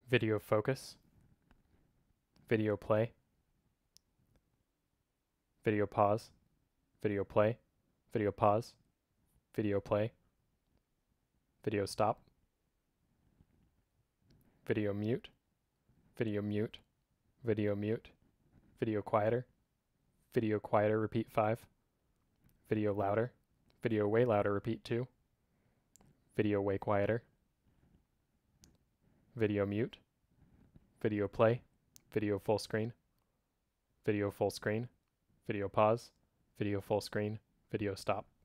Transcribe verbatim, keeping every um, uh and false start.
video focus, video play, video pause, video play, video pause, video play, video stop, video mute, video mute, video mute, video quieter, video quieter, repeat five, video louder, video way louder, repeat two, video way quieter, video mute, video play, video full screen, video full screen, video pause, video full screen, video stop.